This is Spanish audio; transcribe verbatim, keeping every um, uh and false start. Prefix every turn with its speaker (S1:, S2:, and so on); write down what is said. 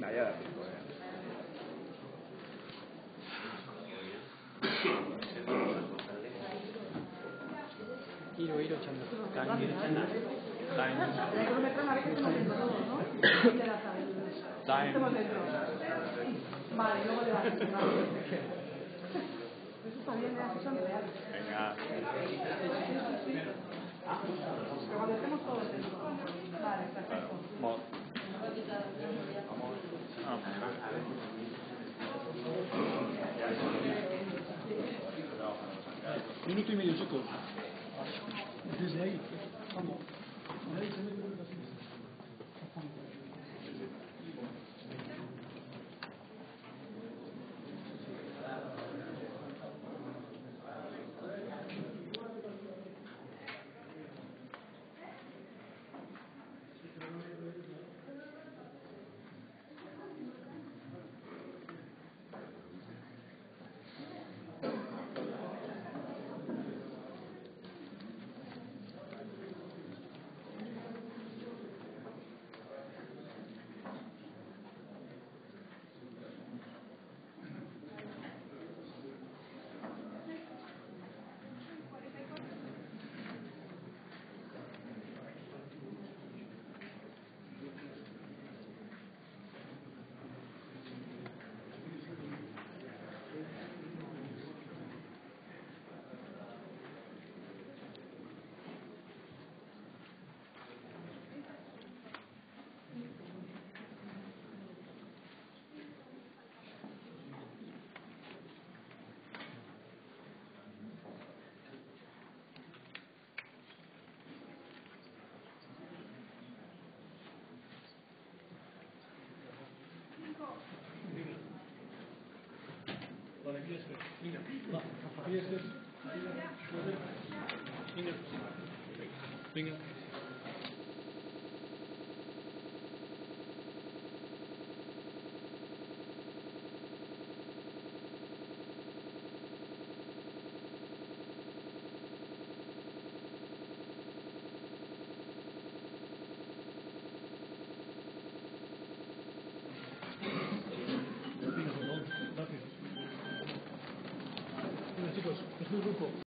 S1: Callada, cinco, eh.
S2: Hiro, hiro, txanda. Kain, txanda. Kain. Kain.
S3: Vale, luego le vas a decir. Eso está bien, ¿eh? Así son reales.
S1: Venga.
S3: Pero cuando estemos todos dentro. Vale, perfecto.
S1: Vamos.
S2: Minuto y medio, chicos. Desde ahí. Vamos. De ahí se mete la situación. Venga, va, venga, venga. Venga, por favor, gracias. Venga, chicos, es un grupo.